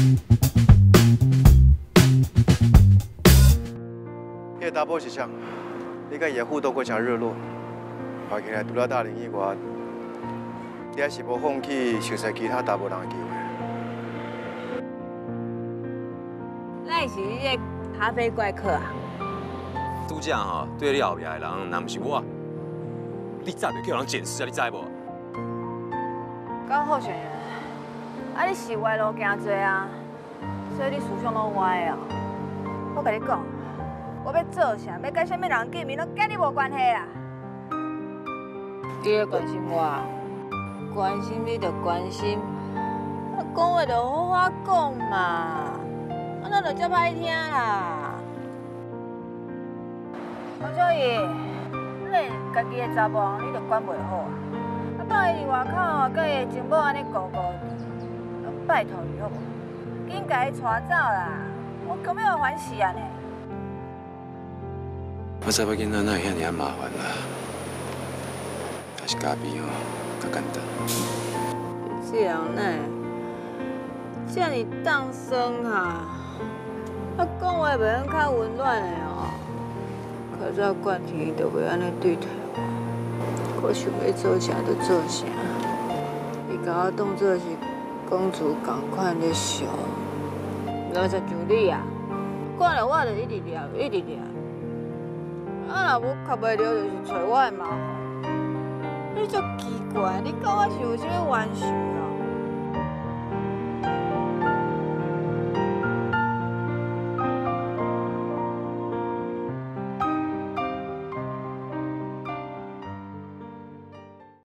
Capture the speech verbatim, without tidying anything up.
迄个查某是啥？你甲伊的互动过诚热络，看起来除了大龄以外，你还是无放弃熟悉其他查某人的机会。 咱是迄个咖啡怪客啊？ 拄则吼，对你后壁的人，若毋是我，你早就叫人检视啊！你知无？ 高候选人，啊，你是歪路行多啊，所以你思想拢歪啊。我甲你讲，我要做啥，要甲什么人见面，拢甲你无关系啦。你咧关心我，关心你就关心，啊，讲话就好好讲嘛，啊，那就遮歹听啦。王小姨，你家己的查某，你就管袂好啊。啊，放伊伫外口，甲伊的情某安尼糊糊，拜托你好无？紧甲伊带走啦！我根本要烦死啊呢。 我查某囡仔哪会遐尔啊麻烦啦？还是家己哦，较简单。 这人呢，这尔当生啊，啊讲话袂用较温暖的哦。可是惯天伊就袂安尼对待我，我想要做啥就做啥，伊甲我当作是公主同款咧想。老实像你啊，惯了我就一直抓，一直抓。啊，若无卡袂着，就是找我的麻烦。你足奇怪，你跟我是有啥冤仇啊？